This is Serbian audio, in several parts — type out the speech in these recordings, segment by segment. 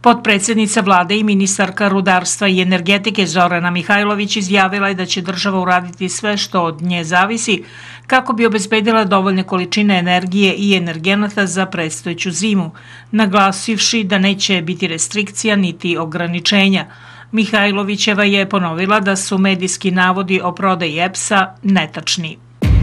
Potpredsednica vlade i ministarka rudarstva i energetike Zorana Mihajlović izjavila je da će država uraditi sve što od nje zavisi kako bi obezbedila dovoljne količine energije i energenata za predstojeću zimu, naglasivši da neće biti restrikcija niti ograničenja. Mihajlovićeva je ponovila da su medijski navodi o prodaji EPS-a netačni.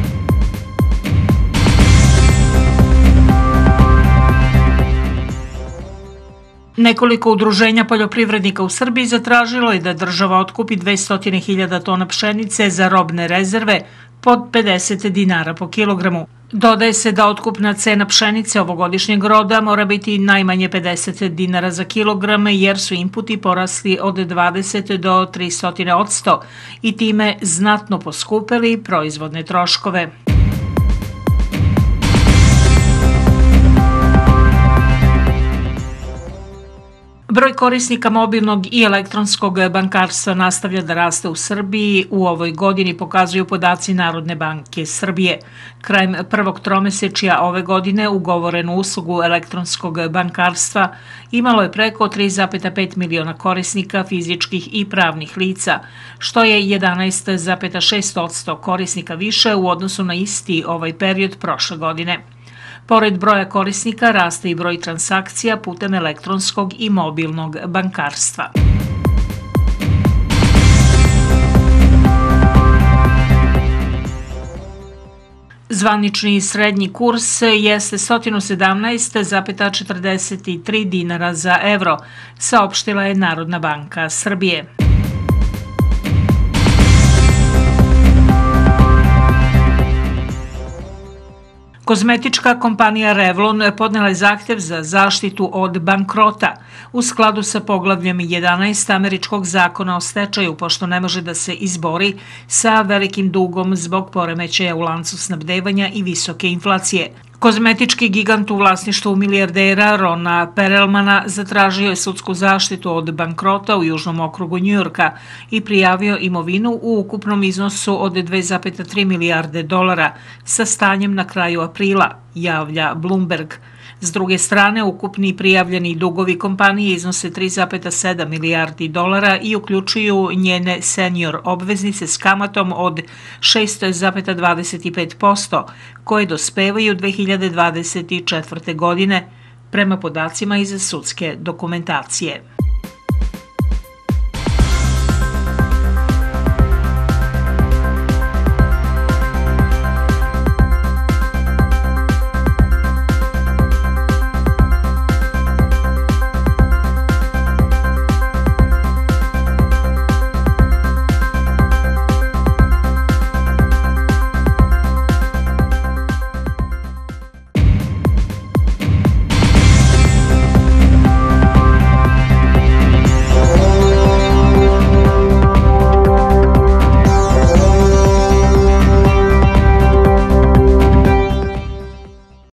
Nekoliko udruženja poljoprivrednika u Srbiji zatražilo je da država otkupi 200.000 tona pšenice za robne rezerve pod 50 dinara po kilogramu. Dodaje se da otkupna cena pšenice ovogodišnjeg roda mora biti najmanje 50 dinara za kilograme jer su inputi porasli od 20 do 300% i time znatno poskupeli proizvodne troškove. Broj korisnika mobilnog i elektronskog bankarstva nastavlja da raste u Srbiji. U ovoj godini pokazuju podaci Narodne banke Srbije. Krajem prvog tromesečja ove godine ugovorenu uslugu elektronskog bankarstva imalo je preko 3,5 miliona korisnika fizičkih i pravnih lica, što je 11,6% korisnika više u odnosu na isti ovaj period prošle godine. Pored broja korisnika raste i broj transakcija putem elektronskog i mobilnog bankarstva. Zvanični srednji kurs jeste 117,43 dinara za evro, saopštila je Narodna banka Srbije. Kozmetička kompanija Revlon podnela je zahtev za zaštitu od bankrota u skladu sa poglavljem 11 američkog zakona o stečaju, pošto ne može da se izbori sa velikim dugom zbog poremećaja u lancu snabdevanja i visoke inflacije. Kozmetički gigant u vlasništvu milijardera Rona Perelmana zatražio je sudsku zaštitu od bankrota u južnom okrugu Njujorka i prijavio imovinu u ukupnom iznosu od 2,3 milijarde dolara sa stanjem na kraju aprila, javlja Bloomberg. S druge strane, ukupni prijavljeni dugovi kompanije iznose 3,7 milijardi dolara i uključuju njene senior obveznice s kamatom od 6,25%, koje dospevaju 2024. godine, prema podacima iz sudske dokumentacije.